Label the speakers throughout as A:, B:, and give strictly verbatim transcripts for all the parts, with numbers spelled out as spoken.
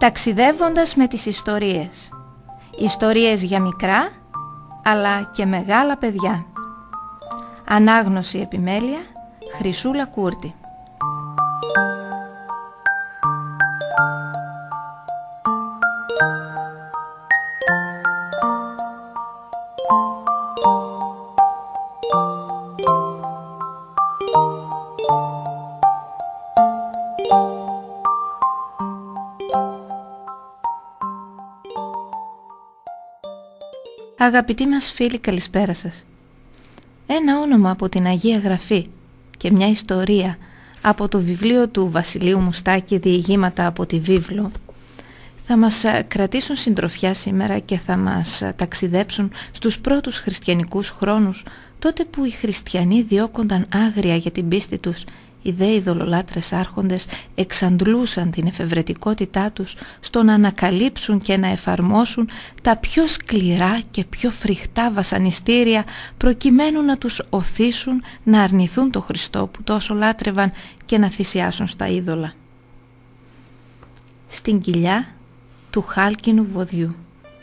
A: ταξιδεύοντας με τις ιστορίες. Ιστορίες για μικρά, αλλά και μεγάλα παιδιά. Ανάγνωση επιμέλεια, Χρυσούλα Κούρτη. Αγαπητοί μας φίλοι, καλησπέρα σας. Ένα όνομα από την Αγία Γραφή και μια ιστορία από το βιβλίο του Βασιλείου Μουστάκη, «Διηγήματα από τη Βίβλο», θα μας κρατήσουν συντροφιά σήμερα και θα μας ταξιδέψουν στους πρώτους χριστιανικούς χρόνους, τότε που οι χριστιανοί διώκονταν άγρια για την πίστη τους. Οι δε ειδωλολάτρες άρχοντες εξαντλούσαν την εφευρετικότητά τους στο να ανακαλύψουν και να εφαρμόσουν τα πιο σκληρά και πιο φρικτά βασανιστήρια, προκειμένου να τους οθήσουν να αρνηθούν το Χριστό που τόσο λάτρευαν και να θυσιάσουν στα είδωλα. Στην κοιλιά του χάλκινου βοδιού.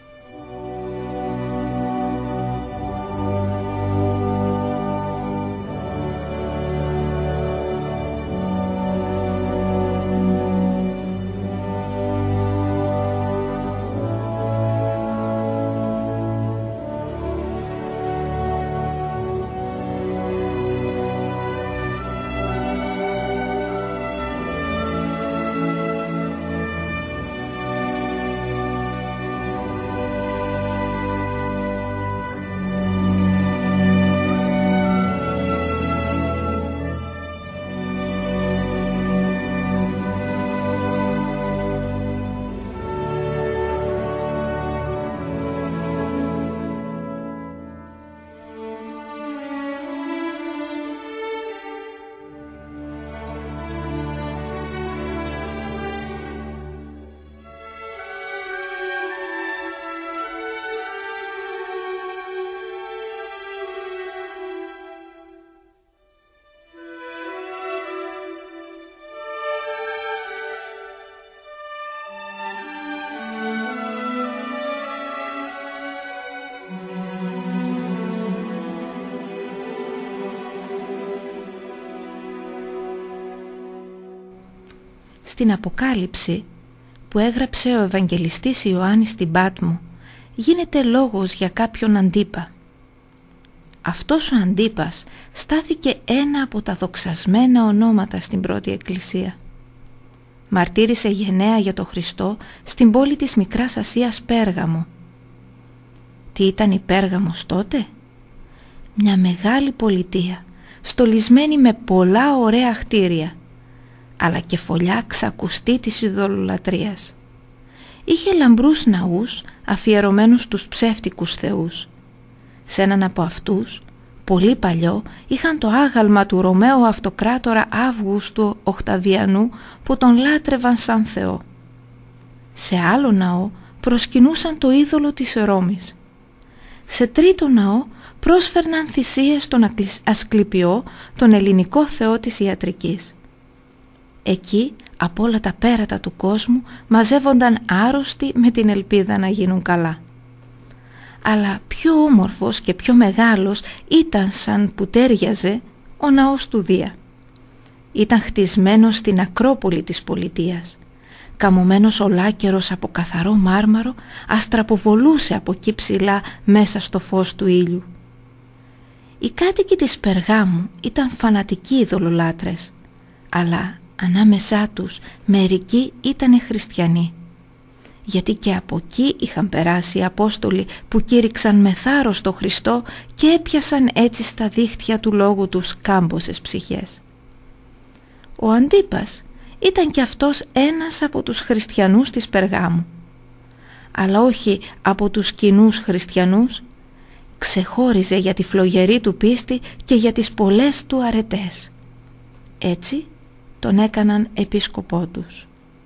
A: Στην Αποκάλυψη που έγραψε ο Ευαγγελιστής Ιωάννης στην Πάτμο γίνεται λόγος για κάποιον Αντίπα. Αυτός ο Αντίπας στάθηκε ένα από τα δοξασμένα ονόματα στην πρώτη εκκλησία. Μαρτύρησε γενναία για το Χριστό στην πόλη της Μικράς Ασίας, Πέργαμο. Τι ήταν η Πέργαμος τότε? Μια μεγάλη πολιτεία, στολισμένη με πολλά ωραία κτίρια, αλλά και φωλιά ξακουστή της ειδωλολατρίας. Είχε λαμπρούς ναούς αφιερωμένους στους ψεύτικους θεούς. Σε έναν από αυτούς, πολύ παλιό, είχαν το άγαλμα του Ρωμαίου αυτοκράτορα Αύγουστου Οκταβιανού που τον λάτρευαν σαν θεό. Σε άλλο ναό προσκυνούσαν το είδωλο της Ρώμης. Σε τρίτο ναό πρόσφερναν θυσίες στον Ασκληπιό, τον ελληνικό θεό της ιατρικής. Εκεί, από όλα τα πέρατα του κόσμου, μαζεύονταν άρρωστοι με την ελπίδα να γίνουν καλά. Αλλά πιο όμορφος και πιο μεγάλος ήταν, σαν που τέριαζε, ο ναός του Δία. Ήταν χτισμένος στην Ακρόπολη της πολιτείας. Καμωμένος ολάκερος από καθαρό μάρμαρο, αστραποβολούσε από εκεί ψηλά μέσα στο φως του ήλιου. Οι κάτοικοι της Περγάμου ήταν φανατικοί ειδωλολάτρες, αλλά ανάμεσά τους μερικοί ήτανε χριστιανοί, γιατί και από εκεί είχαν περάσει οι Απόστολοι που κήρυξαν με θάρρος το Χριστό και έπιασαν έτσι στα δίχτυα του λόγου τους κάμποσες ψυχές. Ο Αντίπας ήταν κι αυτός ένας από τους χριστιανούς της Περγάμου, αλλά όχι από τους κοινούς χριστιανούς. Ξεχώριζε για τη φλογερή του πίστη και για τις πολλές του αρετές. Έτσι τον έκαναν επίσκοπό τους.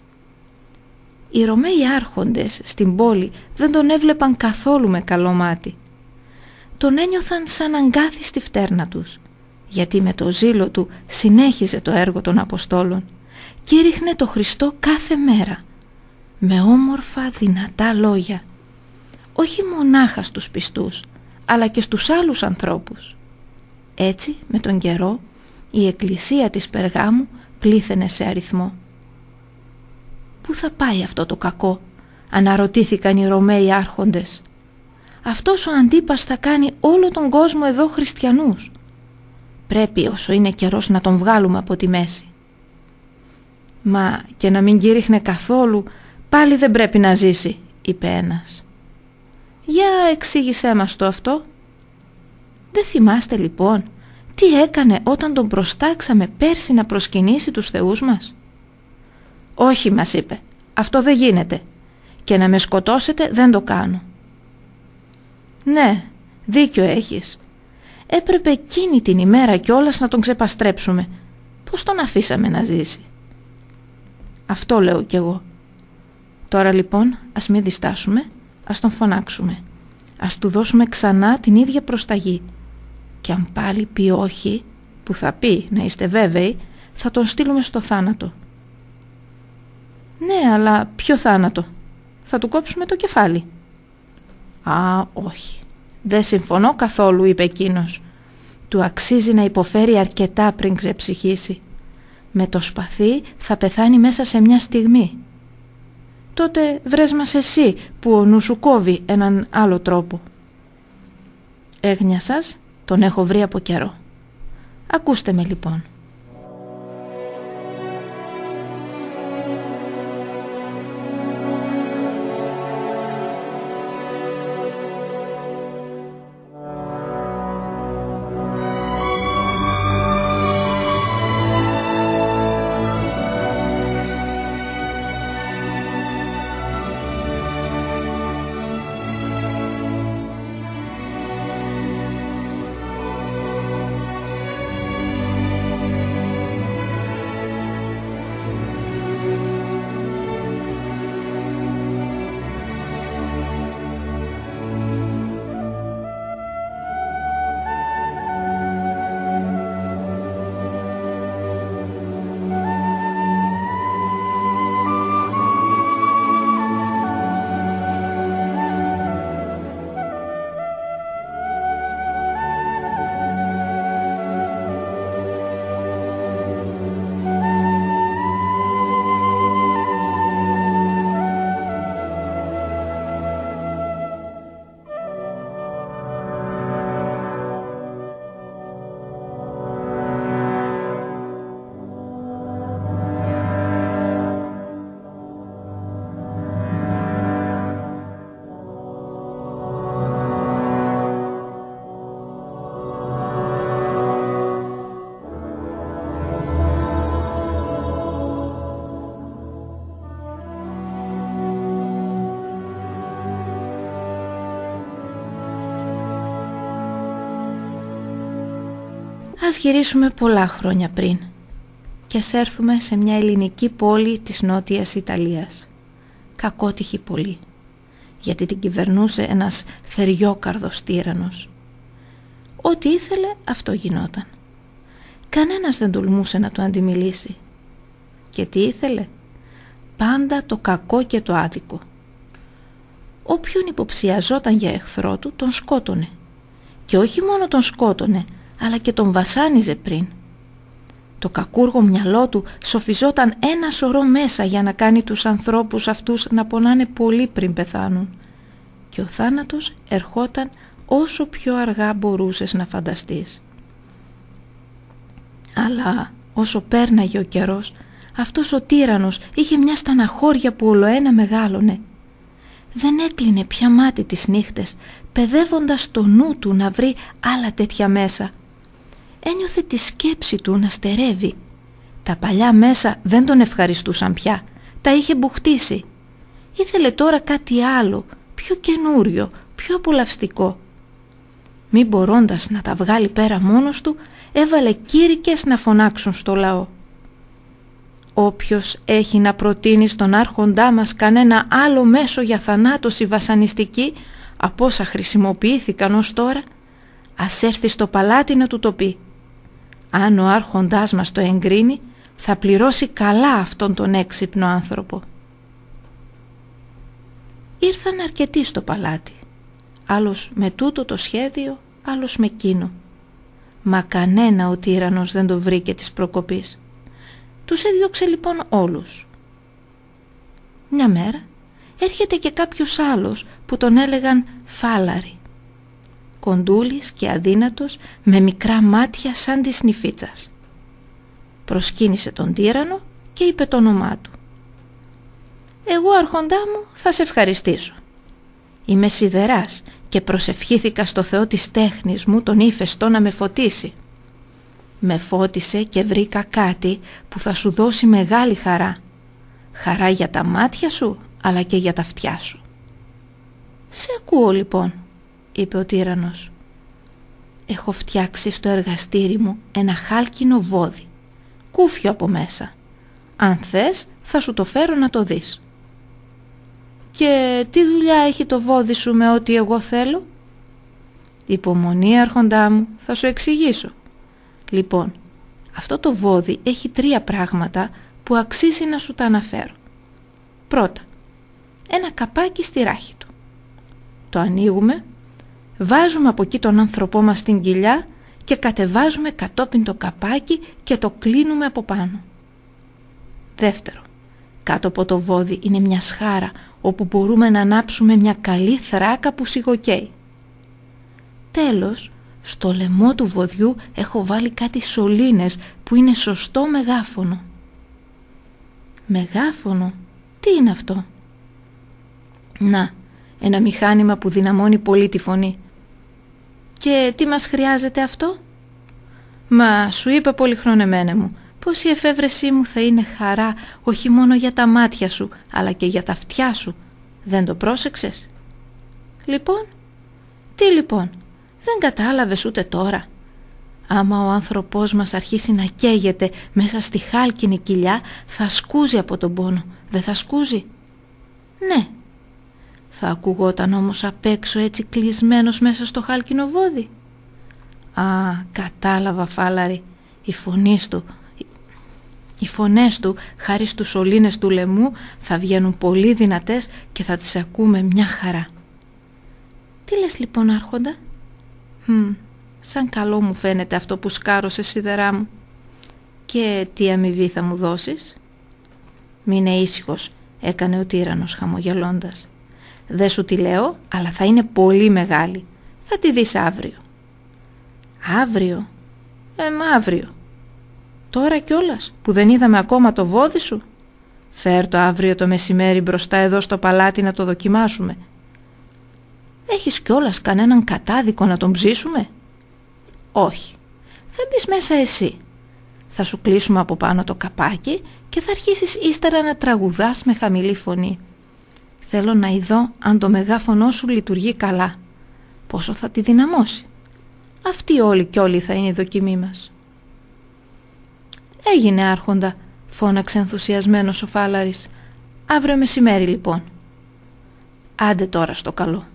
A: Οι Ρωμαίοι άρχοντες στην πόλη δεν τον έβλεπαν καθόλου με καλό μάτι. Τον ένιωθαν σαν αγκάθι στη φτέρνα τους, γιατί με το ζήλο του συνέχιζε το έργο των Αποστόλων, κήρυχνε το Χριστό κάθε μέρα, με όμορφα δυνατά λόγια, όχι μονάχα στους πιστούς, αλλά και στους άλλους ανθρώπους. Έτσι, με τον καιρό, η εκκλησία της Περγάμου πλήθαινε σε αριθμό. «Πού θα πάει αυτό το κακό?» αναρωτήθηκαν οι Ρωμαίοι άρχοντες. «Αυτός ο Αντίπας θα κάνει όλο τον κόσμο εδώ χριστιανούς. Πρέπει όσο είναι καιρός να τον βγάλουμε από τη μέση». «Μα και να μην κήρυχνε καθόλου, πάλι δεν πρέπει να ζήσει», είπε ένας. «Για εξήγησέ μας το αυτό». «Δεν θυμάστε λοιπόν τι έκανε όταν τον προστάξαμε πέρσι να προσκυνήσει τους θεούς μας?» «Όχι», μας είπε, «αυτό δεν γίνεται και να με σκοτώσετε δεν το κάνω». «Ναι, δίκιο έχεις. Έπρεπε εκείνη την ημέρα κιόλας να τον ξεπαστρέψουμε. Πώς τον αφήσαμε να ζήσει?» «Αυτό λέω κι εγώ. Τώρα λοιπόν ας μην διστάσουμε, ας τον φωνάξουμε. Ας του δώσουμε ξανά την ίδια προσταγή. Και αν πάλι πει όχι, που θα πει, να είστε βέβαιοι, θα τον στείλουμε στο θάνατο». «Ναι, αλλά ποιο θάνατο? Θα του κόψουμε το κεφάλι». «Α, όχι. Δεν συμφωνώ καθόλου», είπε εκείνος. «Του αξίζει να υποφέρει αρκετά πριν ξεψυχήσει. Με το σπαθί θα πεθάνει μέσα σε μια στιγμή. Τότε βρες μας εσύ που ο νου σου κόβει έναν άλλο τρόπο». «Έγνοια σας, τον έχω βρει από καιρό. Ακούστε με λοιπόν». Ας γυρίσουμε πολλά χρόνια πριν και ας έρθουμε σε μια ελληνική πόλη της Νότιας Ιταλίας. Κακότυχη πολύ, γιατί την κυβερνούσε ένας θεριόκαρδος τύραννος. Ό,τι ήθελε αυτό γινόταν. Κανένας δεν τολμούσε να του αντιμιλήσει. Και τι ήθελε? Πάντα το κακό και το άδικο. Όποιον υποψιαζόταν για εχθρό του τον σκότωνε. Και όχι μόνο τον σκότωνε, αλλά και τον βασάνιζε πριν. Το κακούργο μυαλό του σοφιζόταν ένα σωρό μέσα για να κάνει τους ανθρώπους αυτούς να πονάνε πολύ πριν πεθάνουν. Και ο θάνατος ερχόταν όσο πιο αργά μπορούσες να φανταστείς. Αλλά όσο πέρναγε ο καιρός, αυτός ο τύραννος είχε μια στεναχώρια που ολοένα μεγάλωνε. Δεν έκλεινε πια μάτι τις νύχτες, παιδεύοντας το νου του να βρει άλλα τέτοια μέσα. Ένιωθε τη σκέψη του να στερεύει. Τα παλιά μέσα δεν τον ευχαριστούσαν πια, τα είχε μπουχτίσει. Ήθελε τώρα κάτι άλλο, πιο καινούριο, πιο απολαυστικό. Μη μπορώντας να τα βγάλει πέρα μόνος του, έβαλε κήρυκες να φωνάξουν στο λαό. Όποιος έχει να προτείνει στον άρχοντά μας κανένα άλλο μέσο για θανάτωση βασανιστική από όσα χρησιμοποιήθηκαν ως τώρα, ας έρθει στο παλάτι να του το πει. Αν ο άρχοντάς μας το εγκρίνει, θα πληρώσει καλά αυτόν τον έξυπνο άνθρωπο. ήρθαν αρκετοί στο παλάτι, άλλος με τούτο το σχέδιο, άλλος με κείνο. Μα κανένα ο τύραννος δεν το βρήκε της προκοπής. Τους έδιωξε λοιπόν όλους. Μια μέρα έρχεται και κάποιος άλλος που τον έλεγαν Φάλαρη. Κοντούλης και αδύνατος, με μικρά μάτια σαν της νηφίτσας. Προσκύνησε τον τύραννο και είπε το όνομά του. «Εγώ, άρχοντά μου, θα σε ευχαριστήσω. Είμαι σιδεράς και προσευχήθηκα στο Θεό της τέχνης μου, τον ύφεστο, να με φωτίσει. Με φώτισε και βρήκα κάτι που θα σου δώσει μεγάλη χαρά. Χαρά για τα μάτια σου, αλλά και για τα αυτιά σου». «Σε ακούω λοιπόν», είπε ο τύραννος. «Έχω φτιάξει στο εργαστήρι μου ένα χάλκινο βόδι, κούφιο από μέσα. Αν θες θα σου το φέρω να το δεις». «Και τι δουλειά έχει το βόδι σου με ό,τι εγώ θέλω?» «Υπομονή, άρχοντά μου, θα σου εξηγήσω. Λοιπόν, αυτό το βόδι έχει τρία πράγματα που αξίζει να σου τα αναφέρω. Πρώτα, ένα καπάκι στη ράχη του. Το ανοίγουμε, βάζουμε από εκεί τον άνθρωπό μας στην κοιλιά και κατεβάζουμε κατόπιν το καπάκι και το κλείνουμε από πάνω. Δεύτερο, κάτω από το βόδι είναι μια σχάρα όπου μπορούμε να ανάψουμε μια καλή θράκα που σιγοκαίει. Τέλος, στο λαιμό του βοδιού έχω βάλει κάτι σωλήνες που είναι σωστό μεγάφωνο». «Μεγάφωνο? Τι είναι αυτό?» «Να, ένα μηχάνημα που δυναμώνει πολύ τη φωνή». «Και τι μας χρειάζεται αυτό?» «Μα σου είπα πολυχρονεμένε μου, πως η εφεύρεσή μου θα είναι χαρά όχι μόνο για τα μάτια σου, αλλά και για τα αυτιά σου. Δεν το πρόσεξες?» «Λοιπόν, τι λοιπόν, δεν κατάλαβες ούτε τώρα? Άμα ο άνθρωπός μας αρχίσει να καίγεται μέσα στη χάλκινη κοιλιά, θα σκούζει από τον πόνο, δεν θα σκούζει?» «Ναι». «Θα ακουγόταν όμως απ' έξω έτσι κλεισμένος μέσα στο χάλκινο βόδι?» «Α, κατάλαβα, Φάλαρη, η φωνή του, οι φωνές του, χάρη στους σωλήνες του λαιμού, θα βγαίνουν πολύ δυνατές και θα τις ακούμε μια χαρά». «Τι λες λοιπόν, άρχοντα?» «Μ, σαν καλό μου φαίνεται αυτό που σκάρωσε, σιδερά μου. Και τι αμοιβή θα μου δώσεις?» «Μείνε ήσυχος», έκανε ο τύραννος χαμογελώντας. «Δεν σου τη λέω, αλλά θα είναι πολύ μεγάλη. Θα τη δεις αύριο». «Αύριο? Ε, μα αύριο. Τώρα κιόλας που δεν είδαμε ακόμα το βόδι σου? Φέρ το αύριο το μεσημέρι μπροστά εδώ στο παλάτι να το δοκιμάσουμε. Έχεις κιόλας κανέναν κατάδικο να τον ψήσουμε?» «Όχι. Θα μπεις μέσα εσύ. Θα σου κλείσουμε από πάνω το καπάκι και θα αρχίσεις ύστερα να τραγουδάς με χαμηλή φωνή. Θέλω να ειδώ αν το μεγάφωνο σου λειτουργεί καλά. Πόσο θα τη δυναμώσει. Αυτή όλη κι όλη θα είναι η δοκιμή μας». «Έγινε, άρχοντα», φώναξε ενθουσιασμένος ο Φάλαρης. «Αύριο μεσημέρι λοιπόν». «Άντε τώρα στο καλό».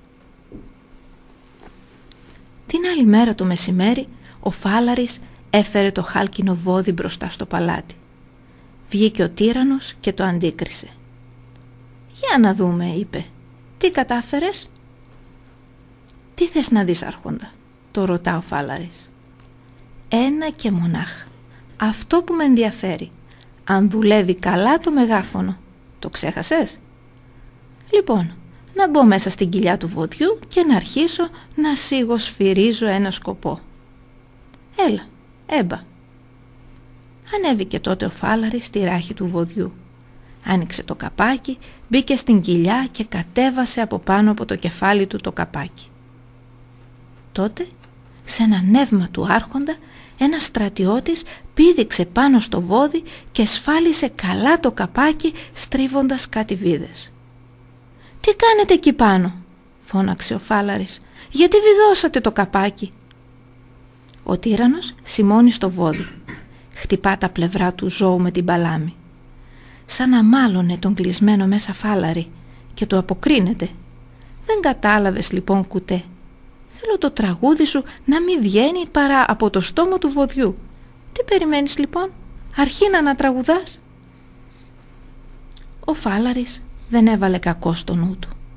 A: Την άλλη μέρα το μεσημέρι ο Φάλαρης έφερε το χάλκινο βόδι μπροστά στο παλάτι. Βγήκε ο τύραννος και το αντίκρισε. «Για να δούμε», είπε. «Τι κατάφερες?» «Τι θες να δεις, άρχοντα?» το ρωτά ο Φάλαρης. «Ένα και μονάχα. Αυτό που με ενδιαφέρει. Αν δουλεύει καλά το μεγάφωνο. Το ξέχασες?» «Λοιπόν, να μπω μέσα στην κοιλιά του βοδιού και να αρχίσω να σιγοσφυρίζω ένα σκοπό». «Έλα, έμπα». Ανέβηκε τότε ο Φάλαρης στη ράχη του βοδιού. Άνοιξε το καπάκι, μπήκε στην κοιλιά και κατέβασε από πάνω από το κεφάλι του το καπάκι. Τότε, σε ένα νεύμα του άρχοντα, ένας στρατιώτης πήδηξε πάνω στο βόδι και σφάλισε καλά το καπάκι στρίβοντας κάτι βίδες. «Τι κάνετε εκεί πάνω?» φώναξε ο Φάλαρης. «Γιατί βιδώσατε το καπάκι?» Ο τύραννος σημώνει στο βόδι. Χτυπά τα πλευρά του ζώου με την παλάμη. Σαν να μάλωνε τον κλεισμένο μέσα Φάλαρη και του αποκρίνεται. «Δεν κατάλαβες λοιπόν, κουτέ. Θέλω το τραγούδι σου να μην βγαίνει παρά από το στόμα του βοδιού. Τι περιμένεις λοιπόν? Αρχίνα να τραγουδάς». Ο Φάλαρης δεν έβαλε κακό στο νου του.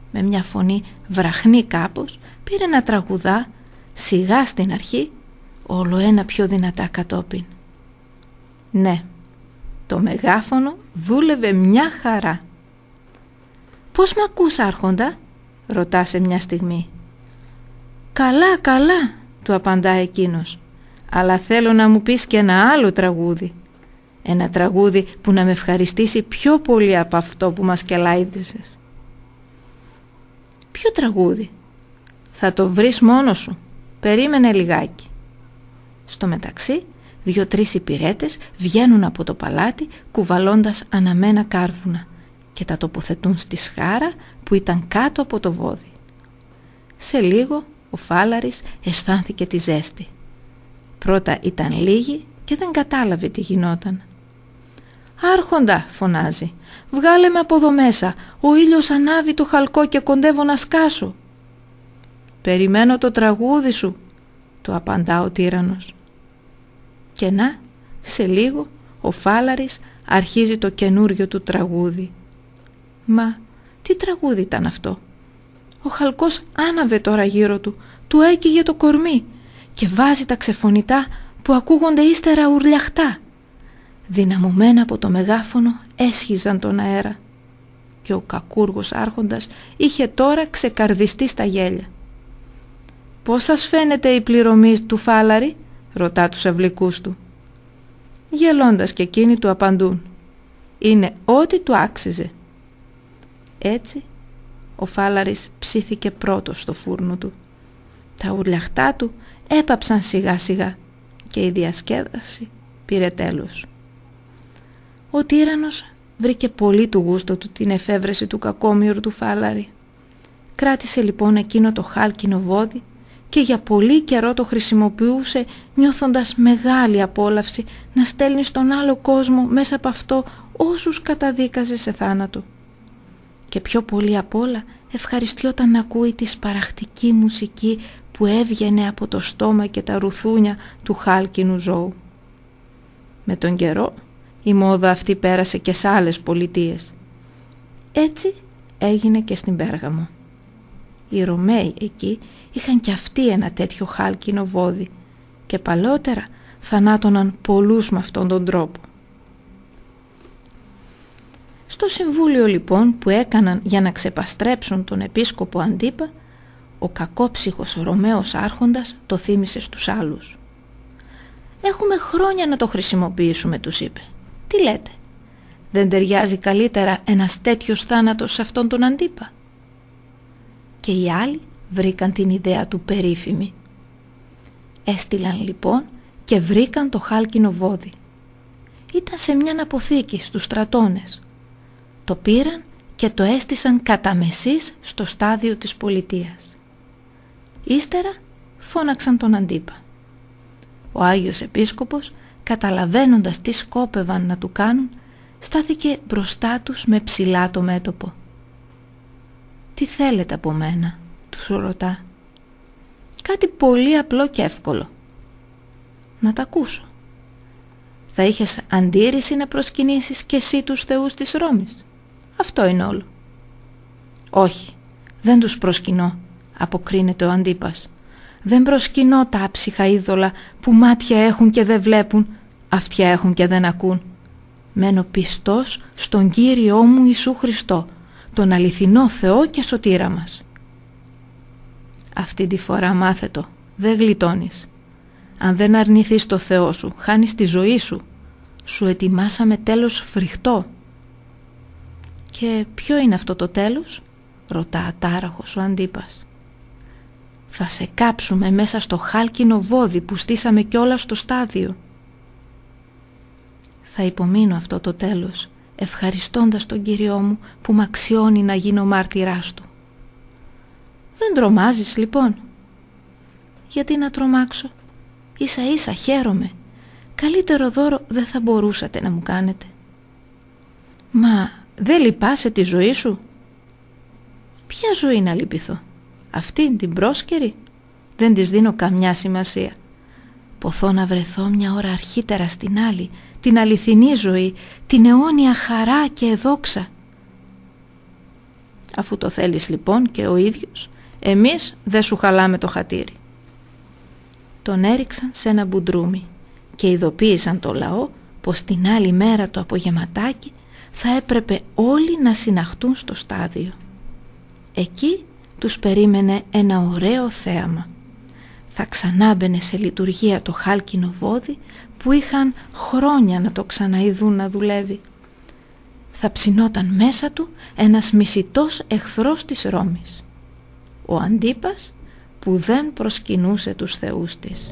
A: με μια φωνή βραχνή κάπως, πήρε να τραγουδά, σιγά στην αρχή, όλο ένα πιο δυνατά κατόπιν. Ναι, το μεγάφωνο δούλευε μια χαρά. «Πώς μ' ακούς, Άρχοντα?» ρωτά σε μια στιγμή. «Καλά, καλά», του απαντά εκείνος, «αλλά θέλω να μου πεις και ένα άλλο τραγούδι. Ένα τραγούδι που να με ευχαριστήσει πιο πολύ από αυτό που μας κελάιδισες». «Ποιο τραγούδι?» «Θα το βρεις μόνος σου. Περίμενε λιγάκι». Στο μεταξύ, δύο-τρεις υπηρέτες βγαίνουν από το παλάτι κουβαλώντας αναμένα κάρβουνα και τα τοποθετούν στη σχάρα που ήταν κάτω από το βόδι. Σε λίγο ο Φάλαρης αισθάνθηκε τη ζέστη. Πρώτα ήταν λίγη και δεν κατάλαβε τι γινόταν. «Άρχοντα», φωνάζει, «βγάλε με από εδώ μέσα, ο ήλιος ανάβει το χαλκό και κοντεύω να σκάσω». «Περιμένω το τραγούδι σου», του απαντά ο τύραννος. Και να, σε λίγο ο Φάλαρης αρχίζει το καινούριο του τραγούδι. Μα τι τραγούδι ήταν αυτό? Ο χαλκός άναβε τώρα γύρω του, του έκυγε το κορμί και βάζει τα ξεφωνητά που ακούγονται ύστερα ουρλιαχτά. Δυναμωμένα από το μεγάφωνο έσχιζαν τον αέρα και ο κακούργος άρχοντας είχε τώρα ξεκαρδιστεί στα γέλια. «Πώς σας φαίνεται η πληρωμή του Φάλαρη?» ρωτά τους αυλικούς του. Γελώντας και εκείνοι του απαντούν, «Είναι ό,τι του άξιζε». Έτσι ο Φάλαρης ψήθηκε πρώτος στο φούρνο του. Τα ουρλιαχτά του έπαψαν σιγά σιγά και η διασκέδαση πήρε τέλος. Ο τύραννος βρήκε πολύ του γούστο του την εφεύρεση του κακόμοιρου του Φάλαρη. Κράτησε λοιπόν εκείνο το χάλκινο βόδι και για πολύ καιρό το χρησιμοποιούσε, νιώθοντας μεγάλη απόλαυση να στέλνει στον άλλο κόσμο μέσα από αυτό όσους καταδίκαζε σε θάνατο. Και πιο πολύ απ' όλα ευχαριστιόταν να ακούει τη σπαραχτική μουσική που έβγαινε από το στόμα και τα ρουθούνια του χάλκινου ζώου. Με τον καιρό η μόδα αυτή πέρασε και σε άλλες πολιτείες. Έτσι έγινε και στην Πέργαμο. Οι Ρωμαίοι εκεί είχαν κι αυτοί ένα τέτοιο χάλκινο βόδι και παλαιότερα θανάτωναν πολλούς με αυτόν τον τρόπο. Στο συμβούλιο λοιπόν που έκαναν για να ξεπαστρέψουν τον επίσκοπο Αντίπα, ο κακόψυχος Ρωμαίος άρχοντας το θύμισε στους άλλους. «Έχουμε χρόνια να το χρησιμοποιήσουμε», τους είπε. «Τι λέτε, δεν ταιριάζει καλύτερα ένας τέτοιος θάνατος σε αυτόν τον Αντίπα?» Και οι άλλοι βρήκαν την ιδέα του περίφημη. Έστειλαν λοιπόν και βρήκαν το χάλκινο βόδι. Ήταν σε μιαν αποθήκη στους στρατώνες. Το πήραν και το έστησαν κατά μεσής στο στάδιο της πολιτείας. Ύστερα φώναξαν τον Αντίπα. Ο Άγιος Επίσκοπος, καταλαβαίνοντας τι σκόπευαν να του κάνουν, στάθηκε μπροστά τους με ψηλά το μέτωπο. «Τι θέλετε από μένα?» τους ρωτά. «Κάτι πολύ απλό και εύκολο». «Να τα ακούσω». «Θα είχες αντίρρηση να προσκυνήσεις και εσύ τους θεούς της Ρώμης?» «Αυτό είναι όλο». «Όχι, δεν τους προσκυνώ», αποκρίνεται ο Αντίπας. «Δεν προσκυνώ τα άψυχα είδωλα που μάτια έχουν και δεν βλέπουν, αυτιά έχουν και δεν ακούν. Μένω πιστός στον Κύριό μου Ιησού Χριστό, τον αληθινό Θεό και σωτήρα μας». «Αυτή τη φορά μάθε το, δεν γλιτώνεις. Αν δεν αρνηθείς το Θεό σου, χάνεις τη ζωή σου. Σου ετοιμάσαμε τέλος φρικτό». «Και ποιο είναι αυτό το τέλος?» ρωτά ατάραχος ο Αντίπας. «Θα σε κάψουμε μέσα στο χάλκινο βόδι που στήσαμε κιόλας στο στάδιο». «Θα υπομείνω αυτό το τέλος, ευχαριστώντας τον Κύριό μου που μ' αξιώνει να γίνω μάρτυράς του». «Δεν τρομάζεις λοιπόν?» «Γιατί να τρομάξω, ίσα ίσα χαίρομαι. Καλύτερο δώρο δεν θα μπορούσατε να μου κάνετε». «Μα δεν λυπάσαι τη ζωή σου?» «Ποια ζωή να λυπηθώ? Αυτήν την πρόσκαιρη? Δεν της δίνω καμιά σημασία. Ποθώ να βρεθώ μια ώρα αρχίτερα στην άλλη, την αληθινή ζωή, την αιώνια χαρά και δόξα». Αφού το θέλεις λοιπόν και ο ίδιος, εμείς δεν σου χαλάμε το χατήρι. Τον έριξαν σε ένα μπουντρούμι και ειδοποίησαν το λαό πως την άλλη μέρα το απογευματάκι θα έπρεπε όλοι να συναχτούν στο στάδιο. Εκεί τους περίμενε ένα ωραίο θέαμα. Θα ξανάμπαινε σε λειτουργία το χάλκινο βόδι που είχαν χρόνια να το ξαναειδούν να δουλεύει. Θα ψινόταν μέσα του ένας μισητός εχθρός της Ρώμης, ο Αντίπας, που δεν προσκυνούσε τους θεούς της.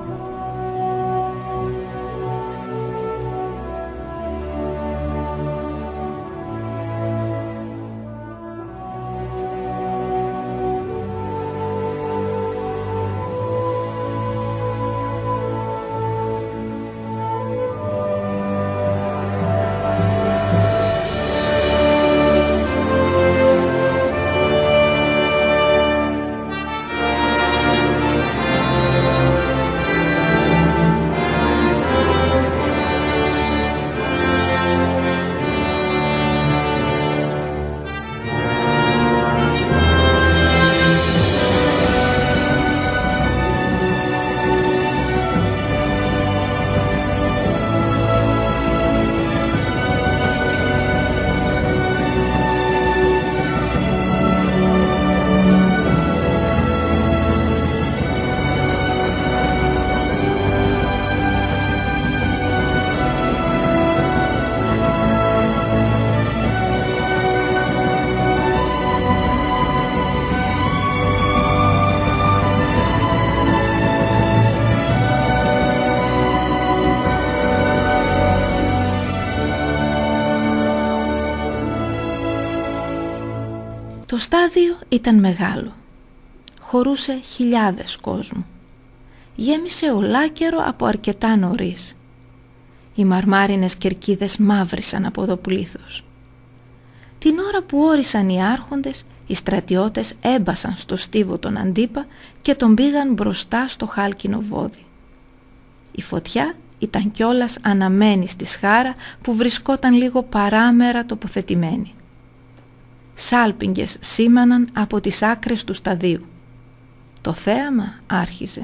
A: Το στάδιο ήταν μεγάλο. Χωρούσε χιλιάδες κόσμου. Γέμισε ολάκερο από αρκετά νωρίς. Οι μαρμάρινες κερκίδες μαύρισαν από το πλήθος. Την ώρα που όρισαν οι άρχοντες, οι στρατιώτες έμπασαν στο στίβο τον Αντίπα και τον πήγαν μπροστά στο χάλκινο βόδι. Η φωτιά ήταν κιόλας αναμένη στη σχάρα που βρισκόταν λίγο παράμερα τοποθετημένη. Σάλπιγγες σήμαναν από τις άκρες του σταδίου. Το θέαμα άρχιζε.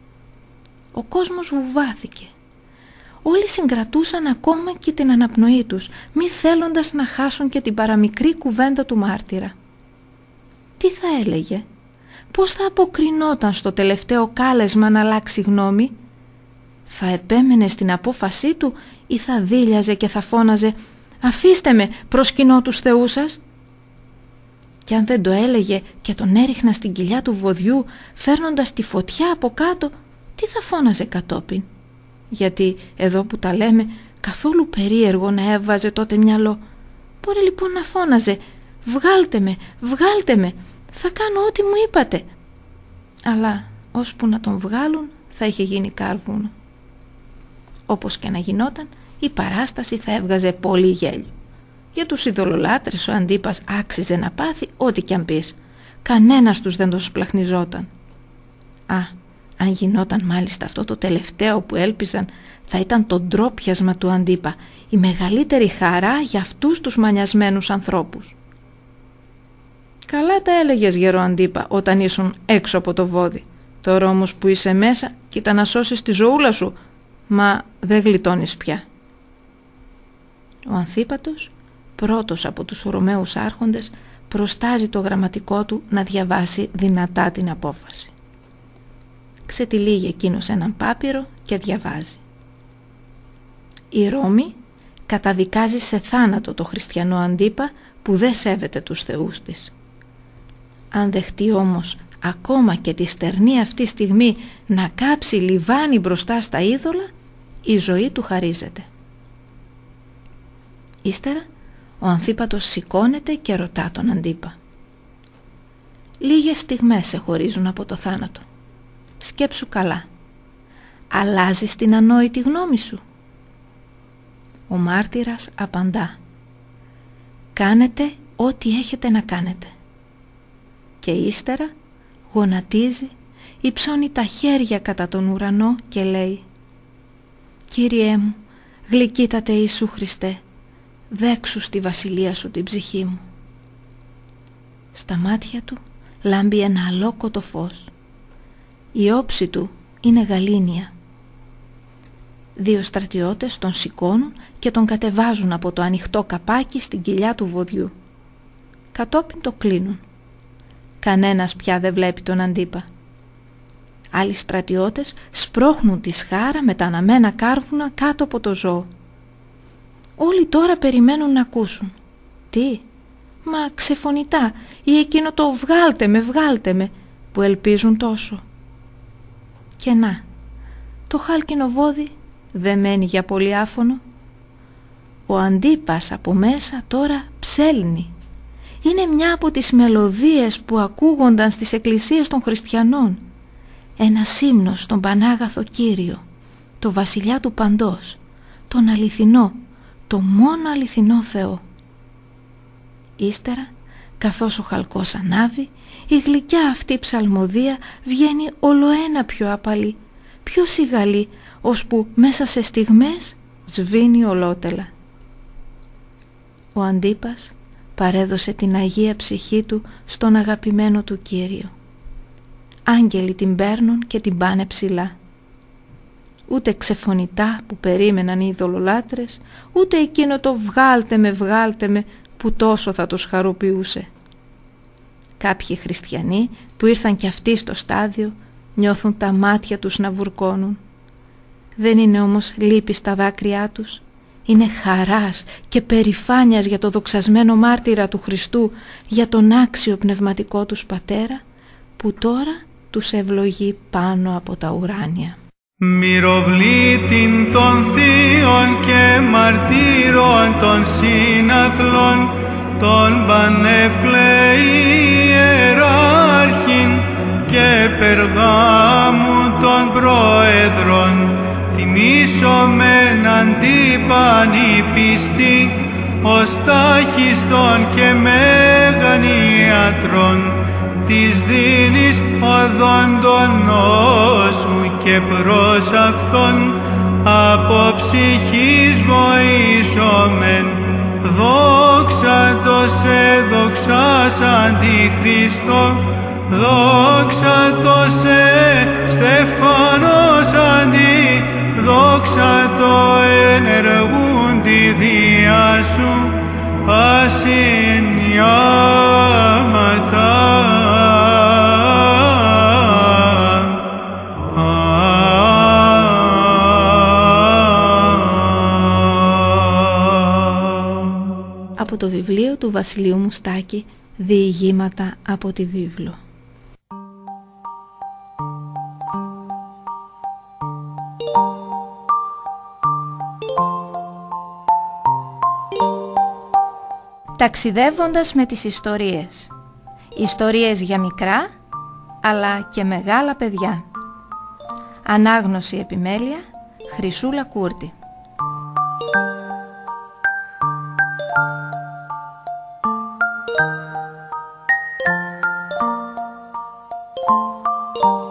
A: Ο κόσμος βουβάθηκε. Όλοι συγκρατούσαν ακόμα και την αναπνοή τους, μη θέλοντας να χάσουν και την παραμικρή κουβέντα του μάρτυρα. Τι θα έλεγε, πώς θα αποκρινόταν στο τελευταίο κάλεσμα να αλλάξει γνώμη, θα επέμενε στην απόφασή του ή θα δίλιαζε και θα φώναζε «Αφήστε με, προσκυνώ τους θεούς σας». Και αν δεν το έλεγε και τον έριχνα στην κοιλιά του βοδιού φέρνοντας τη φωτιά από κάτω, τι θα φώναζε κατόπιν? Γιατί εδώ που τα λέμε καθόλου περίεργο να έβαζε τότε μυαλό. Μπορεί λοιπόν να φώναζε «Βγάλτε με, βγάλτε με, θα κάνω ό,τι μου είπατε». Αλλά ώσπου να τον βγάλουν θα είχε γίνει κάρβουνο. Όπως και να γινόταν, η παράσταση θα έβγαζε πολύ γέλιο. Για τους ειδωλολάτρες ο Αντίπας άξιζε να πάθει ό,τι κι αν πεις. Κανένας τους δεν τον σπλαχνιζόταν. Α, αν γινόταν μάλιστα αυτό το τελευταίο που έλπιζαν, θα ήταν το ντρόπιασμα του Αντίπα, η μεγαλύτερη χαρά για αυτούς τους μανιασμένους ανθρώπους. Καλά τα έλεγες, γέρο Αντίπα, όταν ήσουν έξω από το βόδι. Τώρα όμως που είσαι μέσα, κοίτα να σώσεις τη ζωούλα σου, μα δεν γλιτώνεις πια. Ο Ανθίπατος, πρώτος από τους Ρωμαίους άρχοντες, προστάζει το γραμματικό του να διαβάσει δυνατά την απόφαση. Ξετυλίγει εκείνος έναν πάπυρο και διαβάζει. Η Ρώμη καταδικάζει σε θάνατο το χριστιανό Αντίπα που δεν σέβεται τους θεούς της. Αν δεχτεί όμως ακόμα και τη στερνή αυτή στιγμή να κάψει λιβάνι μπροστά στα είδωλα, η ζωή του χαρίζεται. Ύστερα ο Ανθίπατος σηκώνεται και ρωτά τον Αντίπα. Λίγες στιγμές σε χωρίζουν από το θάνατο. Σκέψου καλά. Αλλάζεις την ανόητη γνώμη σου? Ο μάρτυρας απαντά. Κάνετε ό,τι έχετε να κάνετε. Και ύστερα γονατίζει, υψώνει τα χέρια κατά τον ουρανό και λέει «Κύριέ μου, γλυκύτατε Ιησού Χριστέ, δέξου στη βασιλεία σου την ψυχή μου». Στα μάτια του λάμπει ένα αλόκοτο φως. Η όψη του είναι γαλήνια. Δύο στρατιώτες τον σηκώνουν και τον κατεβάζουν από το ανοιχτό καπάκι στην κοιλιά του βοδιού. Κατόπιν το κλείνουν. Κανένας πια δεν βλέπει τον αντίπα. Άλλοι στρατιώτες σπρώχνουν τη σχάρα με τα αναμένα κάρβουνα κάτω από το ζώο. Όλοι τώρα περιμένουν να ακούσουν. Τι? Μα ξεφωνητά ή εκείνο το «βγάλτε με, βγάλτε με» που ελπίζουν τόσο. Και να, το χάλκινο βόδι δεν μένει για πολύ άφωνο. Ο αντίπας από μέσα τώρα ψέλνει. Είναι μια από τις μελωδίες που ακούγονταν στις εκκλησίες των χριστιανών. Ένα ύμνος στον Πανάγαθο Κύριο, το βασιλιά του παντός, τον αληθινό, το μόνο αληθινό Θεό. Ύστερα, καθώς ο χαλκός ανάβει, η γλυκιά αυτή ψαλμοδία βγαίνει ολοένα πιο απαλή, πιο σιγαλή, ώσπου μέσα σε στιγμές σβήνει ολότελα. Ο αντίπας παρέδωσε την Αγία ψυχή του στον αγαπημένο του Κύριο. Άγγελοι την παίρνουν και την πάνε ψηλά. Ούτε ξεφωνητά που περίμεναν οι ειδωλολάτρες, ούτε εκείνο το «βγάλτε με, βγάλτε με» που τόσο θα τους χαροποιούσε. Κάποιοι χριστιανοί που ήρθαν κι αυτοί στο στάδιο νιώθουν τα μάτια τους να βουρκώνουν. Δεν είναι όμως λύπη στα δάκρυά τους. Είναι χαράς και περηφάνειας για το δοξασμένο μάρτυρα του Χριστού, για τον άξιο πνευματικό τους πατέρα που τώρα τους ευλογεί πάνω από τα ουράνια.
B: Μυροβλήτην των θείων και μαρτύρων των συναθλών, των πανευκλαίοι ιεράρχην και Περγάμου των πρόεδρων, τιμήσομεν αντίπαν οι πιστοί, ως τάχιστον και μέγαν ιατρών, της δίνεις οδόν των νόσου και προς αυτόν από ψυχής βοήσομεν. Δόξα το σε δοξάς Αντιχριστό, δόξα το σε Στεφάνος αντί, δόξα το ενεργούν τη διά σου ασυνιάματα.
A: Από το βιβλίο του Βασιλείου Μουστάκη, διηγήματα από τη βίβλο. Ταξιδεύοντας με τις ιστορίες. Ιστορίες για μικρά, αλλά και μεγάλα παιδιά. Ανάγνωση επιμέλεια, Χρυσούλα Κούρτη. Oh